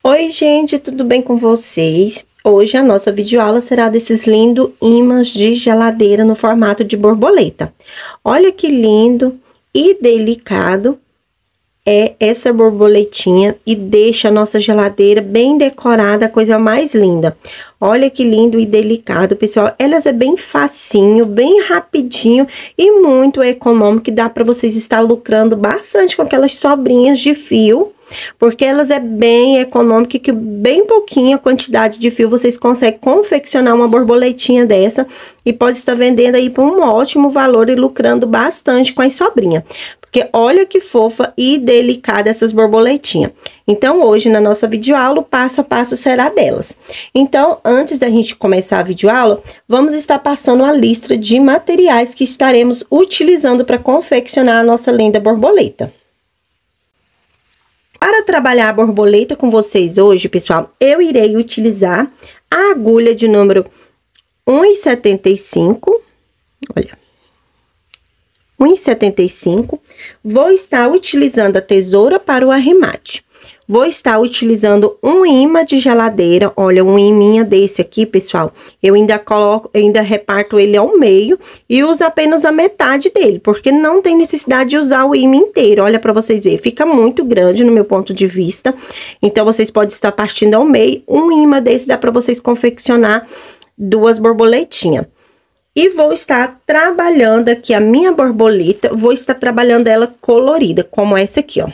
Oi, gente, tudo bem com vocês? Hoje a nossa videoaula será desses lindos ímãs de geladeira no formato de borboleta. Olha que lindo e delicado é essa borboletinha e deixa a nossa geladeira bem decorada, a coisa mais linda. Olha que lindo e delicado, pessoal. Elas é bem facinho, bem rapidinho e muito econômico, que dá para vocês estar lucrando bastante com aquelas sobrinhas de fio. Porque elas é bem econômica, que bem pouquinha quantidade de fio vocês conseguem confeccionar uma borboletinha dessa e pode estar vendendo aí por um ótimo valor e lucrando bastante com as sobrinhas. Porque olha que fofa e delicada essas borboletinhas. Então, hoje na nossa videoaula, o passo a passo será delas. Então, antes da gente começar a videoaula, vamos estar passando a lista de materiais que estaremos utilizando para confeccionar a nossa linda borboleta. Para trabalhar a borboleta com vocês hoje, pessoal, eu irei utilizar a agulha de número 1,75, olha, 1,75. Vou estar utilizando a tesoura para o arremate. Vou estar utilizando um imã de geladeira, olha, um iminha desse aqui, pessoal. Eu ainda reparto ele ao meio e uso apenas a metade dele, porque não tem necessidade de usar o imã inteiro. Olha para vocês verem, fica muito grande no meu ponto de vista. Então, vocês podem estar partindo ao meio. Um imã desse dá para vocês confeccionar duas borboletinhas. E vou estar trabalhando aqui a minha borboleta, vou estar trabalhando ela colorida, como essa aqui, ó.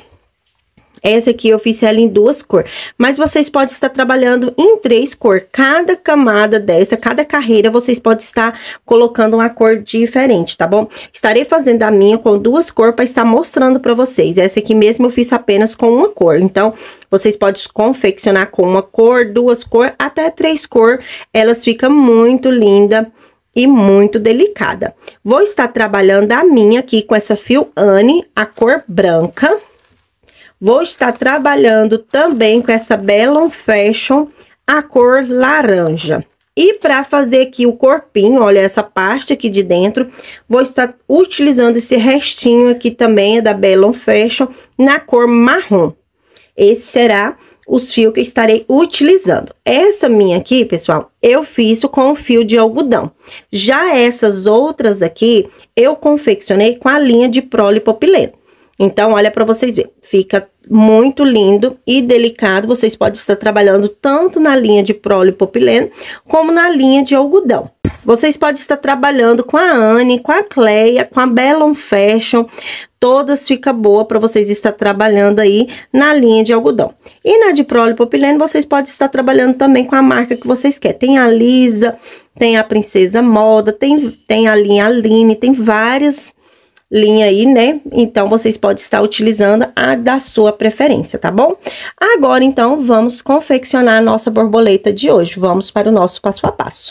Essa aqui eu fiz ela em duas cores, mas vocês podem estar trabalhando em 3 cores. Cada camada dessa, cada carreira, vocês podem estar colocando uma cor diferente, tá bom? Estarei fazendo a minha com 2 cores para estar mostrando para vocês. Essa aqui mesmo eu fiz apenas com uma cor. Então, vocês podem confeccionar com uma cor, 2 cores, até 3 cores. Elas ficam muito lindas e muito delicada. Vou estar trabalhando a minha aqui com essa fio Anne, a cor branca. Vou estar trabalhando também com essa Bellon Fashion, a cor laranja. E para fazer aqui o corpinho, olha essa parte aqui de dentro, vou estar utilizando esse restinho aqui também, é da Bellon Fashion, na cor marrom. Esse será os fios que eu estarei utilizando. Essa minha aqui, pessoal, eu fiz com o fio de algodão. Já essas outras aqui, eu confeccionei com a linha de polipropileno. Então, olha para vocês verem, fica muito lindo e delicado. Vocês podem estar trabalhando tanto na linha de polipropileno como na linha de algodão. Vocês podem estar trabalhando com a Anne, com a Cleia, com a Bellon Fashion. Todas ficam boas para vocês estar trabalhando aí na linha de algodão. E na de polipropileno, vocês podem estar trabalhando também com a marca que vocês querem. Tem a Lisa, tem a Princesa Moda, tem a linha Aline, tem várias linha aí, né? Então, vocês podem estar utilizando a da sua preferência, tá bom? Agora, então, vamos confeccionar a nossa borboleta de hoje. Vamos para o nosso passo a passo.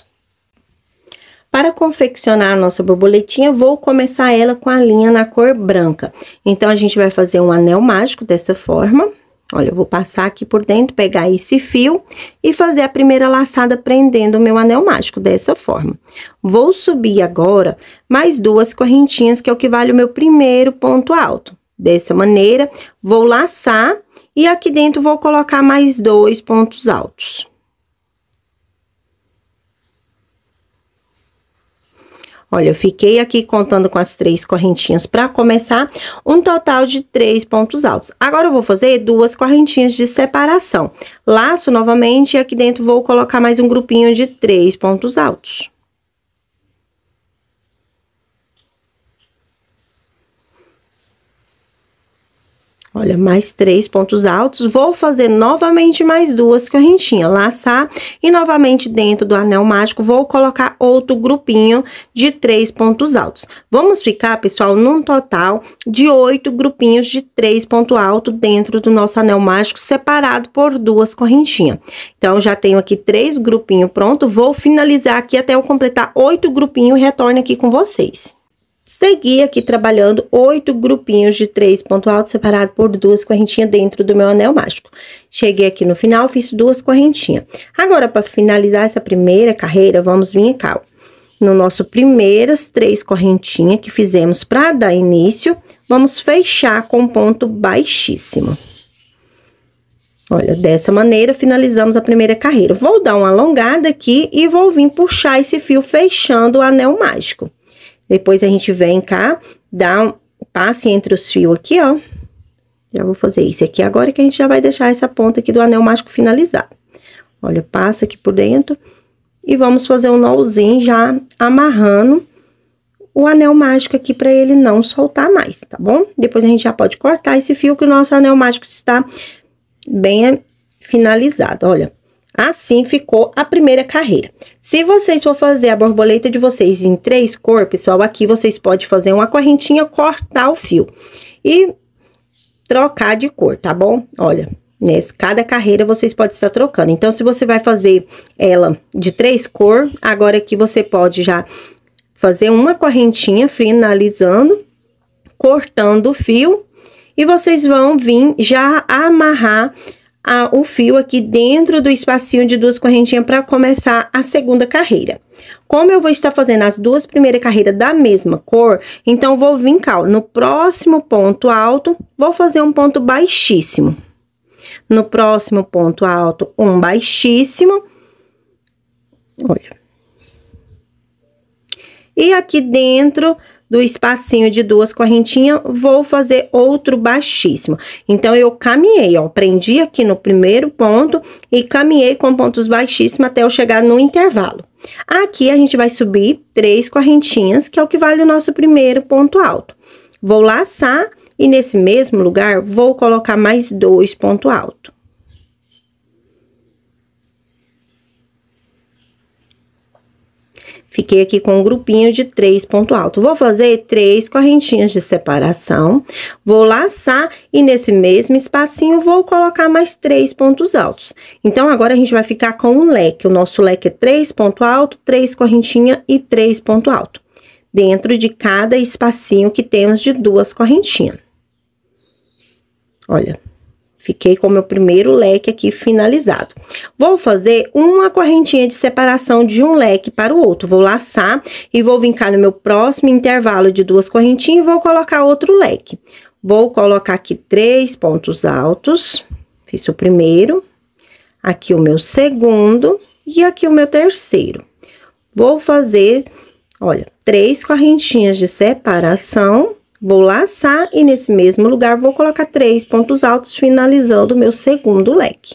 Para confeccionar a nossa borboletinha, vou começar ela com a linha na cor branca. Então, a gente vai fazer um anel mágico dessa forma. Olha, eu vou passar aqui por dentro, pegar esse fio e fazer a primeira laçada prendendo o meu anel mágico dessa forma. Vou subir agora mais 2 correntinhas, que é o que vale o meu primeiro ponto alto. Dessa maneira, vou laçar e aqui dentro vou colocar mais 2 pontos altos. Olha, eu fiquei aqui contando com as 3 correntinhas para começar, um total de 3 pontos altos. Agora, eu vou fazer 2 correntinhas de separação. Laço novamente e aqui dentro vou colocar mais um grupinho de 3 pontos altos. Olha, mais 3 pontos altos. Vou fazer novamente mais 2 correntinhas, laçar e novamente dentro do anel mágico vou colocar outro grupinho de 3 pontos altos. Vamos ficar, pessoal, num total de 8 grupinhos de 3 pontos altos dentro do nosso anel mágico, separado por 2 correntinhas. Então, já tenho aqui 3 grupinhos pronto. Vou finalizar aqui até eu completar 8 grupinhos e retorno aqui com vocês. Segui aqui trabalhando 8 grupinhos de 3 pontos altos separados por 2 correntinhas dentro do meu anel mágico. Cheguei aqui no final, fiz 2 correntinhas. Agora, para finalizar essa primeira carreira, vamos vir cá, ó. No nosso primeiras 3 correntinhas que fizemos para dar início, vamos fechar com ponto baixíssimo. Olha, dessa maneira, finalizamos a primeira carreira. Vou dar uma alongada aqui e vou vir puxar esse fio fechando o anel mágico. Depois a gente vem cá, dá um passe entre os fios aqui, ó. Já vou fazer isso aqui agora que a gente já vai deixar essa ponta aqui do anel mágico finalizado. Olha, passa aqui por dentro e vamos fazer um nozinho já amarrando o anel mágico aqui para ele não soltar mais, tá bom? Depois a gente já pode cortar esse fio que o nosso anel mágico está bem finalizado, olha. Assim ficou a primeira carreira. Se vocês for fazer a borboleta de vocês em 3 cores, pessoal, aqui vocês podem fazer uma correntinha, cortar o fio e trocar de cor, tá bom? Olha, cada carreira vocês podem estar trocando. Então, se você vai fazer ela de 3 cores, agora aqui você pode já fazer uma correntinha finalizando, cortando o fio, e vocês vão vir já amarrar o fio aqui dentro do espacinho de 2 correntinhas para começar a segunda carreira. Como eu vou estar fazendo as 2 primeiras carreiras da mesma cor, então vou vir cá, no próximo ponto alto, vou fazer um ponto baixíssimo. No próximo ponto alto, um baixíssimo. Olha. E aqui dentro do espacinho de 2 correntinhas, vou fazer outro baixíssimo. Então, eu caminhei, ó, prendi aqui no primeiro ponto e caminhei com pontos baixíssimos até eu chegar no intervalo. Aqui, a gente vai subir 3 correntinhas, que é o que vale o nosso primeiro ponto alto. Vou laçar e nesse mesmo lugar, vou colocar mais 2 pontos altos. Fiquei aqui com um grupinho de 3 pontos altos. Vou fazer 3 correntinhas de separação, vou laçar e nesse mesmo espacinho vou colocar mais 3 pontos altos. Então, agora a gente vai ficar com um leque. O nosso leque é 3 pontos altos, 3 correntinhas e 3 pontos altos. Dentro de cada espacinho que temos de 2 correntinhas. Olha. Fiquei com o meu primeiro leque aqui finalizado. Vou fazer uma correntinha de separação de um leque para o outro. Vou laçar e vou vincar no meu próximo intervalo de 2 correntinhas e vou colocar outro leque. Vou colocar aqui 3 pontos altos. Fiz o primeiro. Aqui o meu segundo e aqui o meu terceiro. Vou fazer, olha, 3 correntinhas de separação. Vou laçar e nesse mesmo lugar vou colocar 3 pontos altos, finalizando o meu segundo leque.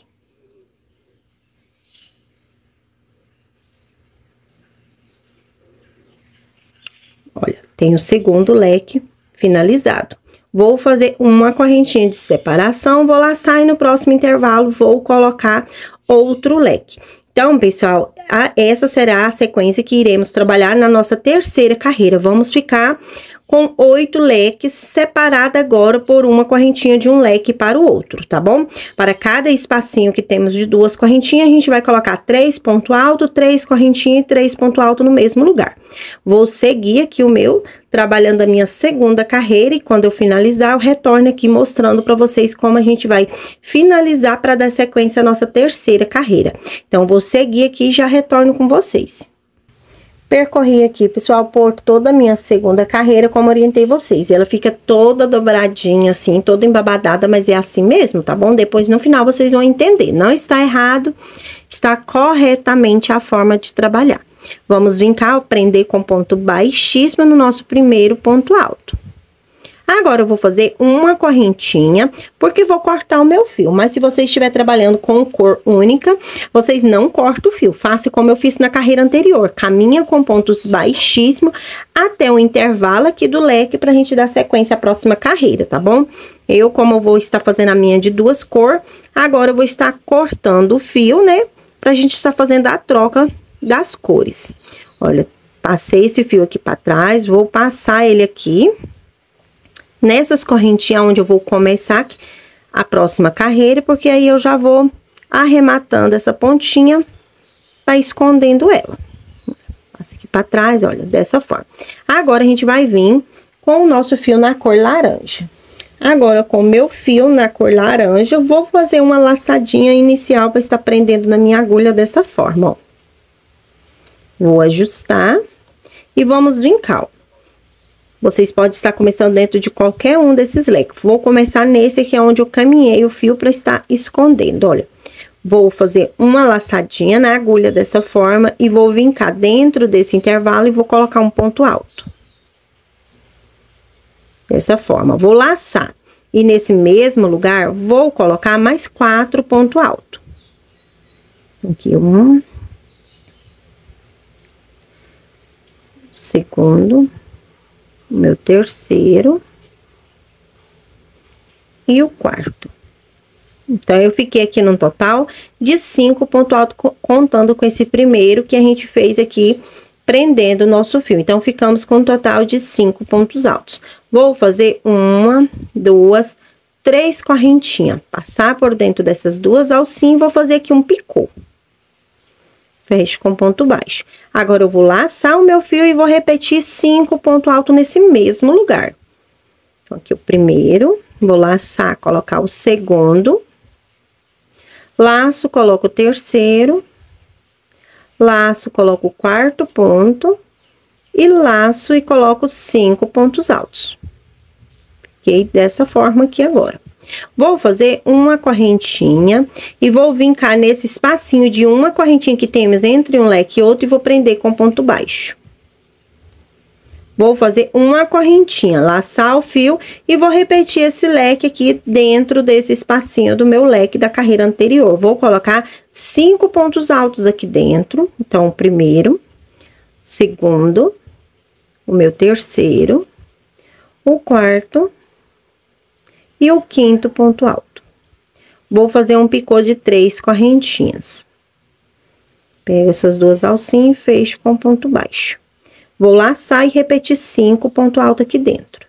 Olha, tem o segundo leque finalizado. Vou fazer uma correntinha de separação, vou laçar e no próximo intervalo vou colocar outro leque. Então, pessoal, essa será a sequência que iremos trabalhar na nossa terceira carreira. Vamos ficar com 8 leques, separada agora por uma correntinha de um leque para o outro, tá bom? Para cada espacinho que temos de 2 correntinhas, a gente vai colocar 3 pontos altos, 3 correntinhas e 3 pontos altos no mesmo lugar. Vou seguir aqui o meu, trabalhando a minha segunda carreira, e quando eu finalizar, eu retorno aqui mostrando para vocês como a gente vai finalizar para dar sequência à nossa terceira carreira. Então, vou seguir aqui e já retorno com vocês. Percorri aqui, pessoal, por toda a minha segunda carreira, como orientei vocês. Ela fica toda dobradinha, assim, toda embabadada, mas é assim mesmo, tá bom? Depois, no final, vocês vão entender. Não está errado, está corretamente a forma de trabalhar. Vamos vir cá, prender com ponto baixíssimo no nosso primeiro ponto alto. Agora, eu vou fazer uma correntinha, porque vou cortar o meu fio. Mas se você estiver trabalhando com cor única, vocês não cortam o fio. Faça como eu fiz na carreira anterior. Caminha com pontos baixíssimos até o intervalo aqui do leque pra gente dar sequência à próxima carreira, tá bom? Como eu vou estar fazendo a minha de 2 cores, agora eu vou estar cortando o fio, né? Pra gente estar fazendo a troca das cores. Olha, passei esse fio aqui pra trás, vou passar ele aqui nessas correntinhas onde eu vou começar a próxima carreira, porque aí eu já vou arrematando essa pontinha para escondendo ela. Passa aqui para trás, olha, dessa forma. Agora, a gente vai vir com o nosso fio na cor laranja. Agora, com o meu fio na cor laranja, eu vou fazer uma laçadinha inicial para estar prendendo na minha agulha dessa forma, ó. Vou ajustar e vamos vincar, ó. Vocês podem estar começando dentro de qualquer um desses leques. Vou começar nesse aqui, onde eu caminhei o fio para estar escondendo, olha. Vou fazer uma laçadinha na agulha dessa forma e vou vincar dentro desse intervalo e vou colocar um ponto alto. Dessa forma, vou laçar. E nesse mesmo lugar, vou colocar mais 4 pontos altos. Aqui, um. Segundo. O meu terceiro. E o quarto. Então, eu fiquei aqui no total de 5 pontos altos, contando com esse primeiro que a gente fez aqui, prendendo o nosso fio. Então, ficamos com um total de 5 pontos altos. Vou fazer 1, 2, 3 correntinhas. Passar por dentro dessas duas alcinhas, vou fazer aqui um picô. Fecho com ponto baixo. Agora, eu vou laçar o meu fio e vou repetir 5 pontos altos nesse mesmo lugar. Então, aqui o primeiro, vou laçar, colocar o segundo. Laço, coloco o terceiro. Laço, coloco o quarto ponto. E laço e coloco 5 pontos altos. Fiquei dessa forma aqui agora. Vou fazer uma correntinha e vou vincar nesse espacinho de uma correntinha que temos entre um leque e outro e vou prender com ponto baixo. Vou fazer uma correntinha, laçar o fio e vou repetir esse leque aqui dentro desse espacinho do meu leque da carreira anterior. Vou colocar 5 pontos altos aqui dentro. Então, o primeiro, segundo, o meu terceiro, o quarto e o quinto ponto alto. Vou fazer um picô de 3 correntinhas. Pego essas duas alcinhas e fecho com ponto baixo. Vou laçar e repetir 5 pontos altos aqui dentro.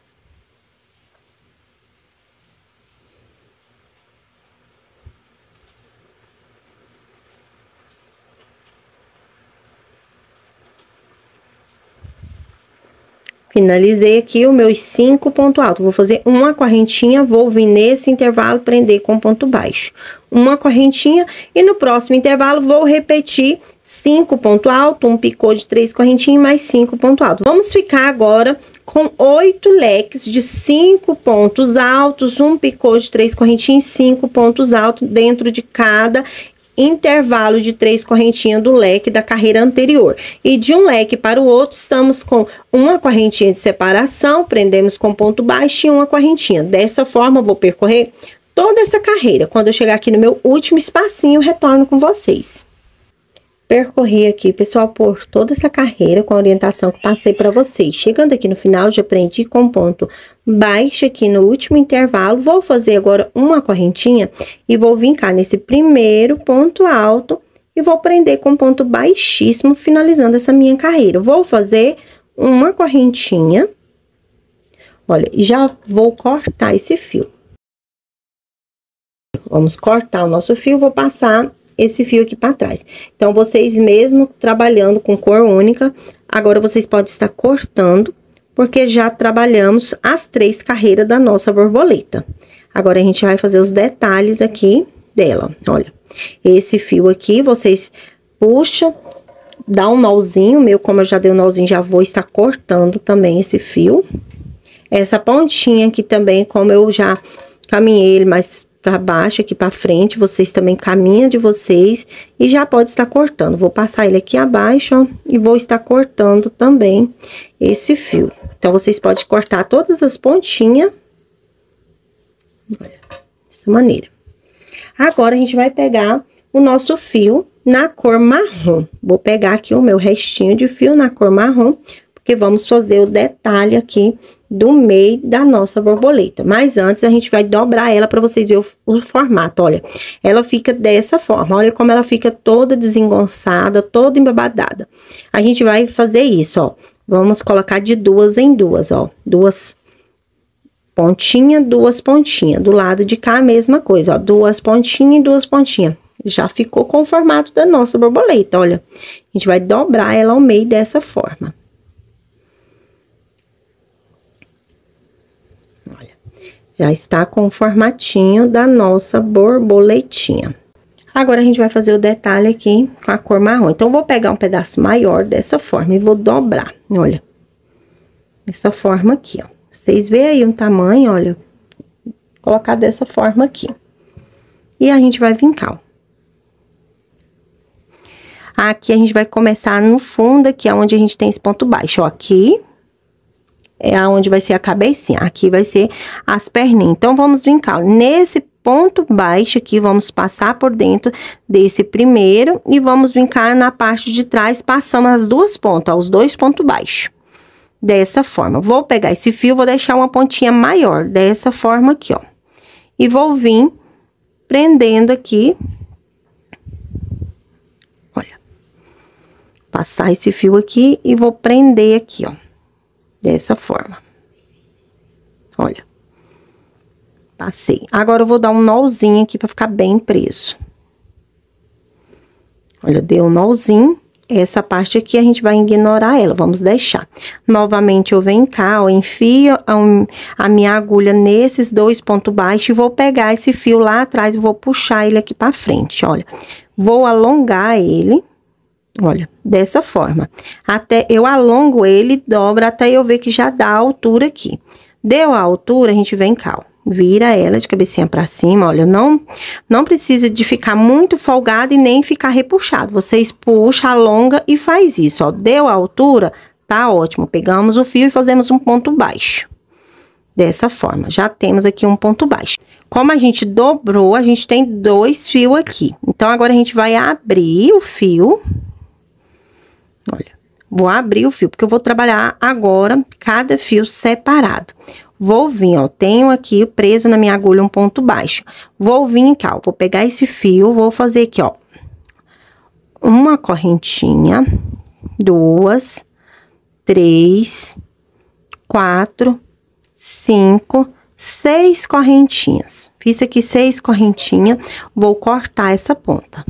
Finalizei aqui os meus 5 pontos altos. Vou fazer uma correntinha, vou vir nesse intervalo, prender com ponto baixo. Uma correntinha e no próximo intervalo vou repetir 5 pontos altos, um picô de 3 correntinhas mais 5 pontos altos. Vamos ficar agora com 8 leques de 5 pontos altos, um picô de 3 correntinhas, 5 pontos altos dentro de cada intervalo de 3 correntinhas do leque da carreira anterior. E de um leque para o outro, estamos com uma correntinha de separação, prendemos com ponto baixo e uma correntinha. Dessa forma, eu vou percorrer toda essa carreira. Quando eu chegar aqui no meu último espacinho, eu retorno com vocês. Percorri aqui, pessoal, por toda essa carreira com a orientação que passei para vocês. Chegando aqui no final, já prendi com ponto baixo aqui no último intervalo. Vou fazer agora uma correntinha e vou vincar nesse primeiro ponto alto e vou prender com ponto baixíssimo, finalizando essa minha carreira. Vou fazer uma correntinha, olha, e já vou cortar esse fio. Vamos cortar o nosso fio, vou passar esse fio aqui para trás. Então, vocês mesmo trabalhando com cor única, agora vocês podem estar cortando, porque já trabalhamos as 3 carreiras da nossa borboleta. Agora, a gente vai fazer os detalhes aqui dela. Olha, esse fio aqui, vocês puxam, dá um nozinho, meu, como eu já dei um nozinho, já vou estar cortando também esse fio. Essa pontinha aqui também, como eu já caminhei ele mais para baixo, aqui para frente, vocês também caminham de vocês e já pode estar cortando. Vou passar ele aqui abaixo, ó, e vou estar cortando também esse fio. Então, vocês podem cortar todas as pontinhas, olha, dessa maneira. Agora, a gente vai pegar o nosso fio na cor marrom. Vou pegar aqui o meu restinho de fio na cor marrom, porque vamos fazer o detalhe aqui do meio da nossa borboleta. Mas antes, a gente vai dobrar ela para vocês verem o formato. Olha, ela fica dessa forma. Olha como ela fica toda desengonçada, toda embabadada. A gente vai fazer isso, ó. Vamos colocar de 2 em 2, ó. 2 pontinhas, 2 pontinhas. Do lado de cá, a mesma coisa, ó. 2 pontinhas e 2 pontinhas. Já ficou com o formato da nossa borboleta, olha. A gente vai dobrar ela ao meio dessa forma. Já está com o formatinho da nossa borboletinha. Agora, a gente vai fazer o detalhe aqui com a cor marrom. Então, eu vou pegar um pedaço maior dessa forma e vou dobrar, olha. Dessa forma aqui, ó. Vocês veem aí o tamanho, olha. Colocar dessa forma aqui. E a gente vai vincar, ó. Aqui a gente vai começar no fundo, aqui é onde a gente tem esse ponto baixo, ó. Aqui é onde vai ser a cabecinha, aqui vai ser as perninhas. Então, vamos vincar, ó. Nesse ponto baixo aqui, vamos passar por dentro desse primeiro e vamos vincar na parte de trás, passando as duas pontas, ó, os dois pontos baixos. Dessa forma, vou pegar esse fio, vou deixar uma pontinha maior, dessa forma aqui, ó. E vou vir prendendo aqui. Olha. Passar esse fio aqui e vou prender aqui, ó. Dessa forma. Olha. Passei. Agora, eu vou dar um nozinho aqui pra ficar bem preso. Olha, dei um nozinho. Essa parte aqui, a gente vai ignorar ela, vamos deixar. Novamente, eu venho cá, ó, enfio a minha agulha nesses dois pontos baixos e vou pegar esse fio lá atrás e vou puxar ele aqui pra frente, olha. Vou alongar ele, olha, dessa forma. Até eu alongo ele, dobro até eu ver que já dá a altura aqui. Deu a altura, a gente vem cá, ó. Vira ela de cabecinha pra cima, olha, não precisa de ficar muito folgado e nem ficar repuxado. Vocês puxam, alonga e faz isso, ó. Deu a altura, tá ótimo. Pegamos o fio e fazemos um ponto baixo. Dessa forma, já temos aqui um ponto baixo. Como a gente dobrou, a gente tem dois fios aqui. Então, agora a gente vai abrir o fio. Olha, vou abrir o fio, porque eu vou trabalhar agora cada fio separado. Vou vir, ó, tenho aqui preso na minha agulha um ponto baixo. Vou vir cá, ó, vou pegar esse fio, vou fazer aqui, ó, uma correntinha, 2, 3, 4, 5, 6 correntinhas. Fiz aqui 6 correntinhas, vou cortar essa ponta.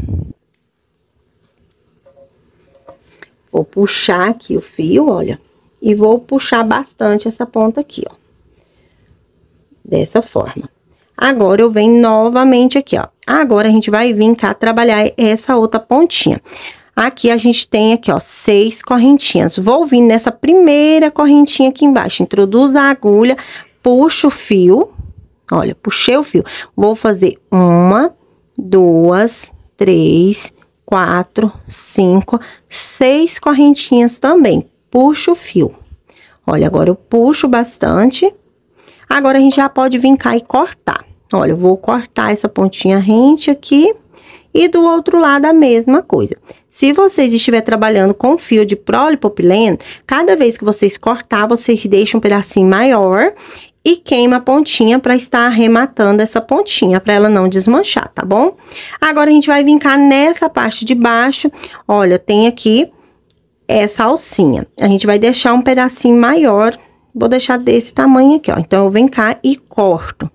Vou puxar aqui o fio, olha, e vou puxar bastante essa ponta aqui, ó. Dessa forma. Agora, eu venho novamente aqui, ó. Agora, a gente vai vir cá trabalhar essa outra pontinha. Aqui, a gente tem aqui, ó, 6 correntinhas. Vou vir nessa primeira correntinha aqui embaixo. Introduzo a agulha, puxo o fio. Olha, puxei o fio. Vou fazer 1, 2, 3, 4, 5, 6 correntinhas também. Puxo o fio. Olha, agora eu puxo bastante. Agora, a gente já pode vir cá e cortar. Olha, eu vou cortar essa pontinha rente aqui e do outro lado a mesma coisa. Se vocês estiverem trabalhando com fio de polipropileno, cada vez que vocês cortar, vocês deixam um pedacinho maior e queima a pontinha para estar arrematando essa pontinha, para ela não desmanchar, tá bom? Agora, a gente vai vir cá nessa parte de baixo. Olha, tem aqui essa alcinha. A gente vai deixar um pedacinho maior. Vou deixar desse tamanho aqui, ó. Então, eu venho cá e corto.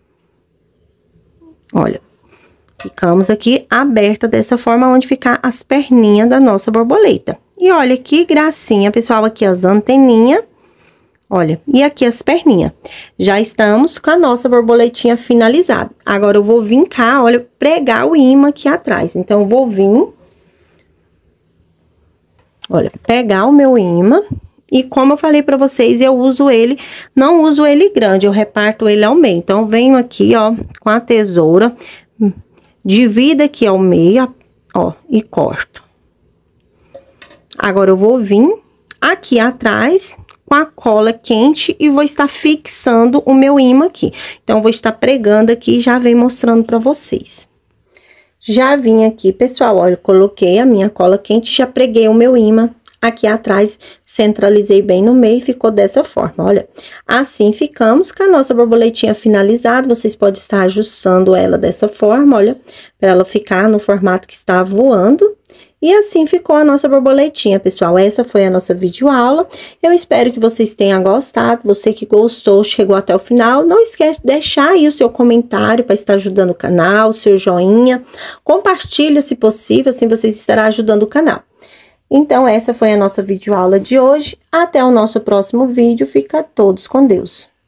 Olha, ficamos aqui aberta dessa forma, onde ficar as perninhas da nossa borboleta. E olha que gracinha, pessoal, aqui as anteninhas. Olha, e aqui as perninhas. Já estamos com a nossa borboletinha finalizada. Agora, eu vou vir cá, olha, pregar o imã aqui atrás. Então, eu vou vir... Olha, pegar o meu imã... E como eu falei pra vocês, eu uso ele, não uso ele grande, eu reparto ele ao meio. Então, eu venho aqui, ó, com a tesoura, divido aqui ao meio, ó, e corto. Agora, eu vou vir aqui atrás com a cola quente e vou estar fixando o meu imã aqui. Então, eu vou estar pregando aqui e já venho mostrando pra vocês. Já vim aqui, pessoal, olha, coloquei a minha cola quente, já preguei o meu imã. Aqui atrás, centralizei bem no meio e ficou dessa forma, olha. Assim, ficamos com a nossa borboletinha finalizada. Vocês podem estar ajustando ela dessa forma, olha, para ela ficar no formato que está voando. E assim ficou a nossa borboletinha, pessoal. Essa foi a nossa videoaula. Eu espero que vocês tenham gostado. Você que gostou, chegou até o final, não esquece de deixar aí o seu comentário para estar ajudando o canal, o seu joinha. Compartilha, se possível, assim vocês estarão ajudando o canal. Então, essa foi a nossa videoaula de hoje. Até o nosso próximo vídeo. Fica todos com Deus.